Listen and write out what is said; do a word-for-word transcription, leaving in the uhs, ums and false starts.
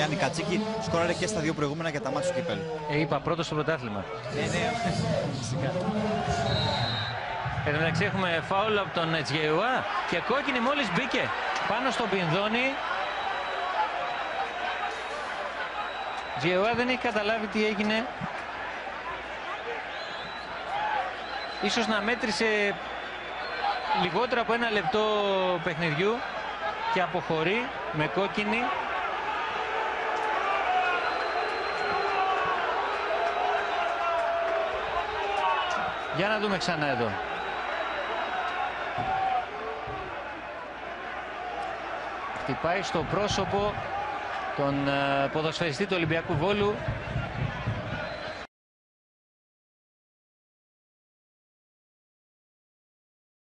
Γιάννη Κατσίκη. Σκόραρε και στα δύο προηγούμενα για τα μάτια του κυπέλλου. Ε, είπα πρώτο στο πρωτάθλημα. Ναι, ναι, φυσικά. Εν τω μεταξύ έχουμε φάουλ από τον Τζιεουά και κόκκινη μόλις μπήκε πάνω στο Πινδόνι. Τζιεουά δεν έχει καταλάβει τι έγινε. Ίσως να μέτρησε λιγότερο από ένα λεπτό παιχνιδιού και αποχωρεί με κόκκινη. Για να δούμε ξανά εδώ. Χτυπάει στο πρόσωπο τον ποδοσφαιριστή του Ολυμπιακού Βόλου